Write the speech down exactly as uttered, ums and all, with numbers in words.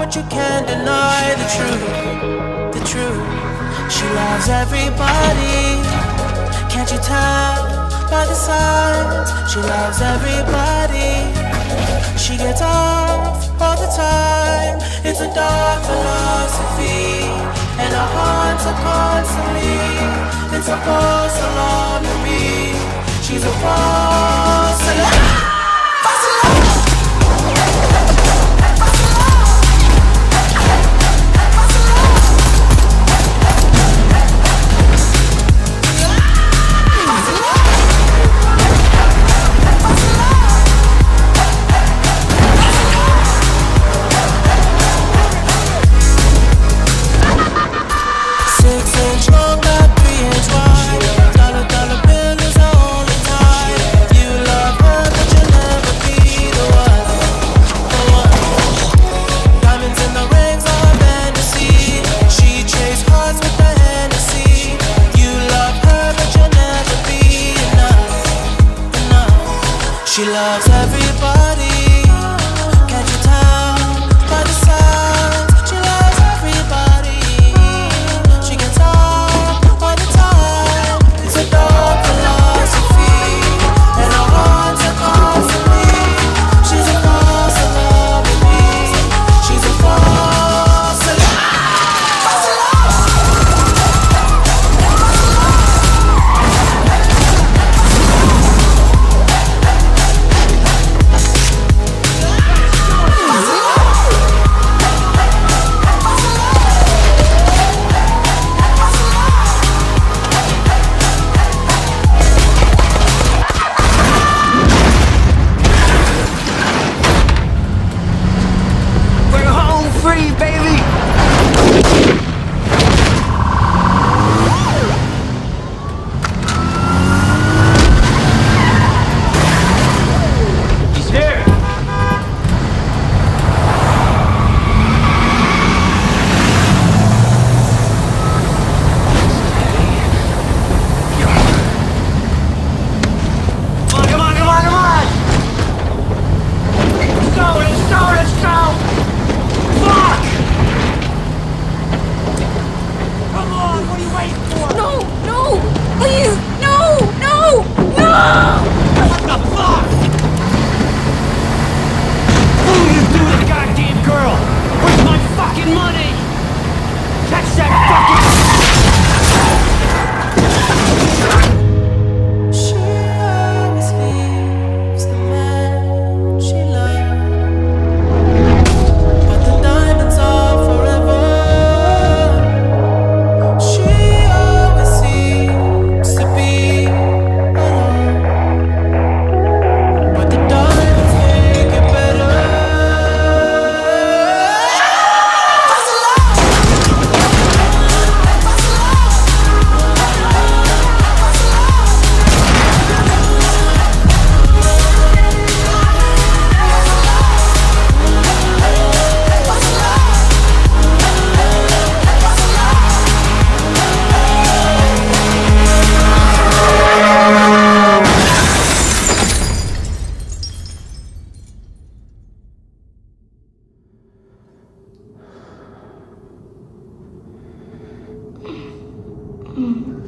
but you can't deny the truth, the truth. She loves everybody, can't you tell by the signs? She loves everybody. She gets off all the time. It's a dark philosophy, and our hearts are constantly. It's a false alarm to me. She's a false alarm. She loves everybody, can't you tell by the signs? She loves everybody, she gets up all the time. It's a dark philosophy, and our hearts are constantly. She's a false alarm with me. She's a false alarm. Free, baby! He's here! Come on, come on, come on, come on! Let's go, let's go, let's go! Fuck! Come on, what are you waiting for? No, no, please, no, no, no! What the fuck? What are you doing to the goddamn girl? Where's my fucking money? Catch that fucking... She always leaves the man she loves, but the diamonds are forever. She always seems to be alone, but the diamonds make it better. Mm.